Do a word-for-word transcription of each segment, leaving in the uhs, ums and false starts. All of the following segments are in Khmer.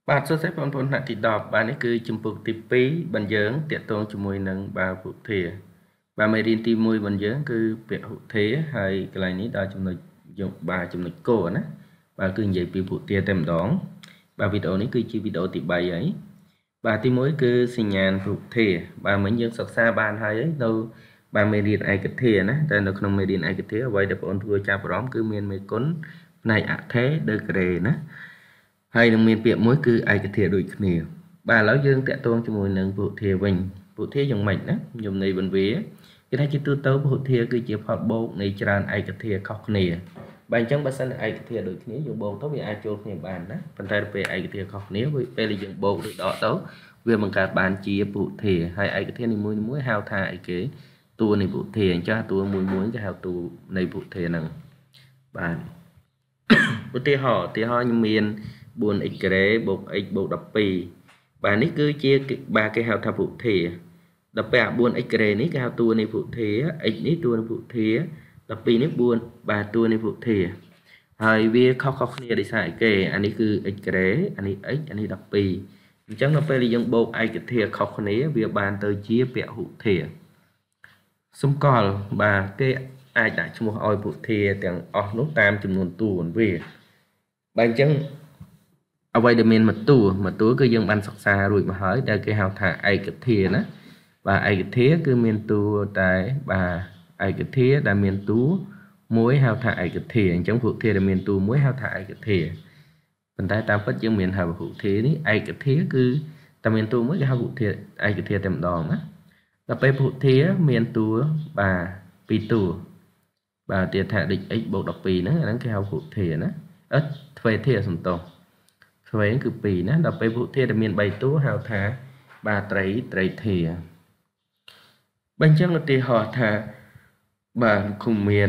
បាទសួស្តីបងប្អូនថ្នាក់ទីដប់បាទនេះគឺជំពូកទីពីរបញ្យើងតាក់ទងជាមួយនឹងបាវពុធាបាទមេរៀនទីមួយបញ្យើងគឺពហុធាហើយកន្លែងនេះដល់ចំណុចយកបាទចំណុចគោលណាបាទគឺនិយាយពីពុធាតែម្ដងបាទវីដេអូនេះគឺជាវីដេអូទីបីហើយបាទទីមួយគឺសញ្ញាណពុធាបាទមិញយើងសិក្សាបានហើយនៅបាទមេរៀនឯកធាណាតែនៅក្នុងមេរៀនឯកធាអ្វីដែលបងប្អូនធ្វើចាប់អារម្មណ៍គឺមានមេគុណផ្នែកអថេដឺក្រេណាហើយនឹងមានពាក្យមួយគឺឯកធាដូចគ្នាបាទឥឡូវយើងតាក់ទងជាមួយនឹងពុធាវិញពុធាយ៉ាងម៉េចណាខ្ញុំន័យបន្វាគេថាជាទូទៅពុធាគឺជាផលបូកនៃច្រើនឯកធាខុសគ្នាបាទអញ្ចឹងបើសិនឯកធាដូចគ្នាយើងបូកទៅវាអាចចូលគ្នាបានណាប៉ុន្តែពេលឯកធាខុសគ្នាពេលដែលយើងបូកឬដកទៅវាបង្កើតបានជាពុធាហើយឯកធានីមួយៗហៅថាអីគេតួនៃពុធាអញ្ចឹងតួមួយមួយគេហៅតួនៃពុធាហ្នឹងបាទឧទាហរណ៍ឧទាហរណ៍ខ្ញុំមាន 4x ក្រេបូក x បូកដប់ពីរបាទនេះគឺជាបាទគេហៅថាពុធាដល់ពេលអា 4x ក្រេនេះគេហៅតួនៃពុធា x នេះតួនៃពុធាដប់ពីរនេះ 4 បាទតួនៃពុធាហើយវាខុសៗគ្នាដោយសារអីគេអានេះគឺ x ក្រេអានេះ x អានេះដប់ពីរអញ្ចឹងដល់ពេលយើងបូកឯកធាខុសគ្នាវាបានទៅជាពហុធាសម្គាល់បាទគេអាចដាក់ឈ្មោះឲ្យពុធាទាំងអស់នោះតាមចំនួនតួវាបាទអញ្ចឹងអ្វីដែលមានមួយតួមួយតួគឺយើងបានសិក្សារួចមកហើយដែលគេហៅថាឯកធាណាបាទឯកធាគឺមានតួតែបាទឯកធាដែលមានតួមួយហៅថាឯកធាអញ្ចឹងពុធាដែលមានតួមួយហៅថាឯកធាប៉ុន្តែតាមពិតយើងមានហៅពុធានេះឯកធាគឺតែមានតួមួយគេហៅពុធាឯកធាតែម្ដងណាដល់ពេលពុធាមានតួបាទពីរតួបាទទៀតថាដូច x បូកដប់ពីរហ្នឹងអាហ្នឹងគេហៅពុធាណាអត់ទ្វេធាសំទោសឆ្វេងគឺពីរណាដល់ពេលពុធាដែលមានបីតួហៅថាបាទត្រីត្រីធាបើអញ្ចឹងឧទាហរណ៍ថាបាទគុំមានក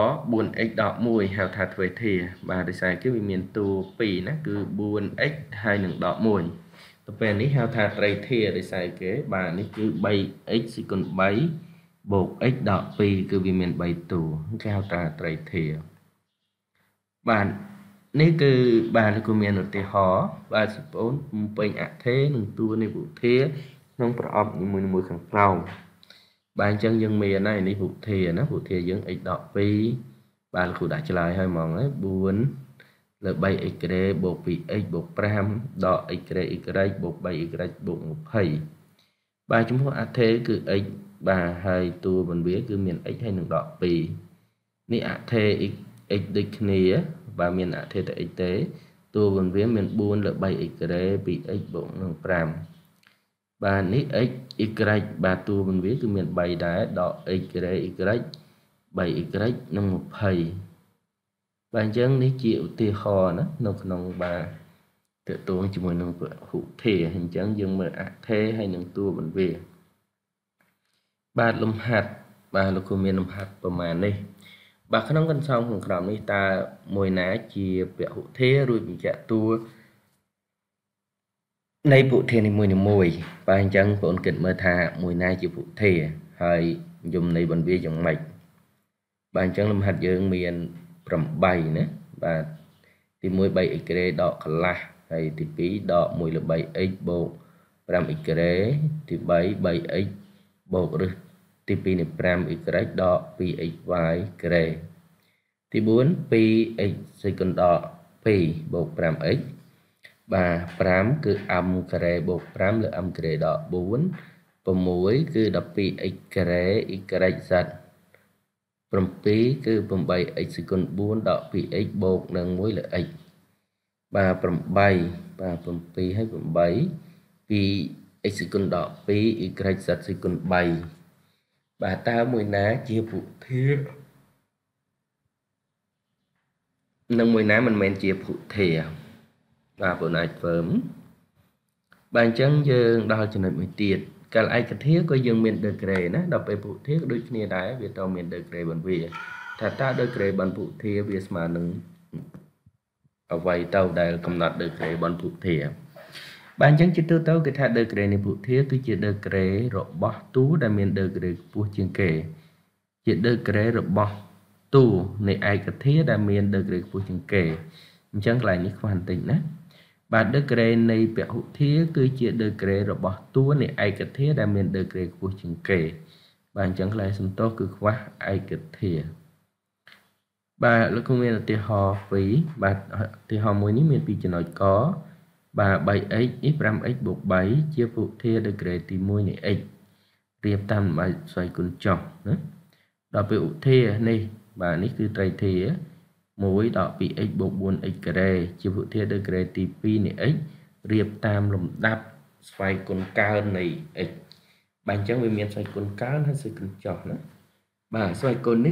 4x ដកមួយហៅថាទ្វេធាបាទដោយសារគេវាមានតួពីរណាគឺ 4x ហើយនឹងដកមួយទៅពេលនេះហៅថាត្រីធាដោយសារគេបាទនេះគឺ 3x សេគុណ3បូក x ដកពីរគឺវាមានបីតួគេហៅថាត្រីធាបាទនេះគឺបាទគឺមានឧទាហរណ៍បាទបងប្អូនបំពេញអថេនឹងតួនៃពុធាក្នុងប្រអប់នីមួយៗខាងក្រោមបាទអញ្ចឹងយើងមានហើយនេះពុធាណាពុធាយើង x ដកពីរបាទគ្រូដាក់ឆ្លើយឲ្យហ្មងហើយ4លើ 3x ក្រេបូក 2x បូក5ដក x ក្រេ y បូក 3y បូក20បាទចំពោះអថេគឺ x បាទហើយតួបន្វាគឺមាន x ហើយនឹងដកពីរនេះអថេ x x ដូចគ្នាបាទមានអថេត x ទេតួបន្វាមាន4លើ 3x ក្រេ 2x បូកនឹង5បាទនេះ x y បាទតួបន្វាគឺមាន3ដែរដក x ក្រេ y 3y នឹង20បាទអញ្ចឹងនេះជាឧទាហរណ៍ណានៅក្នុងបាទតើតួជាមួយនឹងពហុធាអញ្ចឹងយើងមើលអថេហើយនឹងតួបន្វាបាទលំហាត់បាទលោកគ្រូមានលំហាត់ប្រមាណនេះបាទក្នុងកន្សោមខាងក្រោមនេះតើមួយណាជាពហុធារួចបញ្ជាក់តួនៃពុធានីមួយៗបាទអញ្ចឹងបងប្អូនគិតមើលថាមួយណាជាពុធាហើយយមនៃបន្វាយ៉ាងម៉េចបាទអញ្ចឹងលំហាត់យើងមាន8ណាបាទទី1 3x ក្រេដកកន្លះហើយទី2ដក1លើ 3x បូក 5x ក្រេទី3 3x បូករឹសទី2នៃ 5y ដក 2xy ក្រេទី4 2x សេគុណដក2បូក 5x បាទ5គឺ m ការ៉េបូក5លើ m ការ៉េដក4 6គឺ 12x ការ៉េ y z 7គឺ 8x សេគុណ4ដក 2x បូកនឹង1លើ x បាទ8បាទ7ហើយ8 2x សេគុណដក2 y z សេគុណ3បាទតើមួយណាជាពុធានិងមួយណាមិនមែនជាពុធាបាទបងអាចធ្វើបាទអញ្ចឹងយើងដល់ចំណុចមួយទៀតកាលឯកធាក៏យើងមាន degree ណាដល់ពេលពុធាក៏ដូចគ្នាដែរវាតមាន degree បន្វាថាតើ degree បន្ពុធាវាស្មើនឹងអ្វីទៅដែលកំណត់ degree បន្ពុធាបាទអញ្ចឹងជាទូទៅគេថា degree នៃពុធាគឺជា degree របស់តួដែលមាន degree ខ្ពស់ជាងគេជា degree របស់តួនៃឯកធាដែលមាន degree ខ្ពស់ជាងគេអញ្ចឹងកន្លែងនេះខ្វះបន្តិចណាបាទ degree នៃពហុធាតុគឺជា degree របស់តួនៃឯកធាតុដែលមាន degree ខ្ពស់ជាងគេបាទអញ្ចឹងកន្លែងសំទោសគឺខ្វះឯកធាតុបាទលោកគ្រូមានឧទាហរណ៍ពីរបាទឧទាហរណ៍មួយនេះមានពីរចំណុចកបាទ 3x នេះ 5x បូក3ជាពហុធាតុ degree ទីមួយនៃ x រៀបតាមបាយស្វ័យគុណចុះណាដល់ពហុធាតុនេះបាទនេះគឺត្រីធាតុមួយដក 2x បូក 4x ការ៉េជាពហុធាតុ degree ទីពីរនៃ x រៀបតាមលំដាប់ស្វ័យគុណកើននៃ x បាទអញ្ចឹងវាមានស្វ័យគុណកើនហើយស្វ័យគុណចុះណាបាទស្វ័យគុណនេះ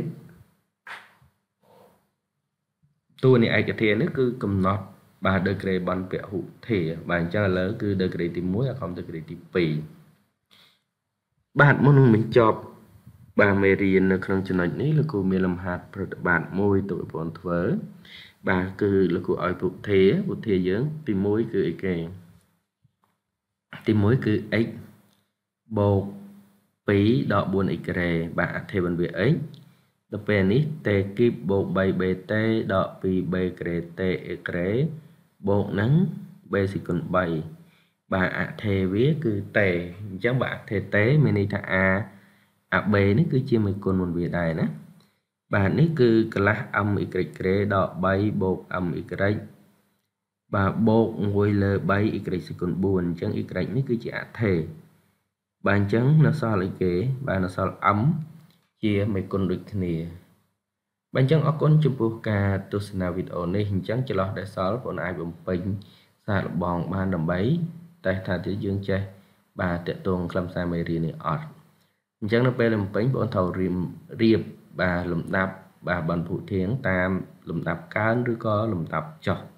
តួនៃឯកធាតុនេះគឺកំណត់បាទ degree បនពហុធាតុបាទអញ្ចឹងឥឡូវគឺ degree ទីមួយហើយខំ degree ទីពីរបាទមុននឹងបញ្ចប់បាទមេរៀននៅក្នុងចំណុចនេះលោកគ្រូមានលំហាត់ប្រតិបត្តិមួយទៅបងប្អូនធ្វើបាទគឺលោកគ្រូឲ្យពហុធាតុពហុធាតុយើងទីមួយគឺអីគេទីមួយគឺ x បូកពីរដក 4x ការ៉េបាទអធិបន្វា x ដល់ពេលនេះតេគីបបូក 3b តេដក 2b ការ៉េតេ a ការ៉េបូកនឹង b សេគុណ3បាទអធិវាគឺតេអញ្ចឹងបាទអធិតេមានន័យថា a អា b នេះគឺជាមួយគុណមុនវាដែរណាបាទនេះគឺកន្លះ m y ក្រេដក 3 បូក m y បាទបូកមួយលើ 3y សេគុណ4អញ្ចឹង y នេះគឺជាអធិបាទអញ្ចឹងនៅសល់អីគេបាទនៅសល់ m ជាមួយគុណដូចគ្នាបាទអញ្ចឹងអរគុណចំពោះការទស្សនាវីដេអូនេះអញ្ចឹងចន្លោះដែលសល់បងអាចបំពេញសារលបងបានដើម្បីតែថាទីយើងចេះបាទតកតងខ្លឹមសារមេរៀននេះអត់អញ្ចឹងនៅពេលបំពេញបងត្រូវរៀបរៀបបាទលំដាប់បាទបនភូធៀងតាមលំដាប់កើនឬក៏លំដាប់ចុះ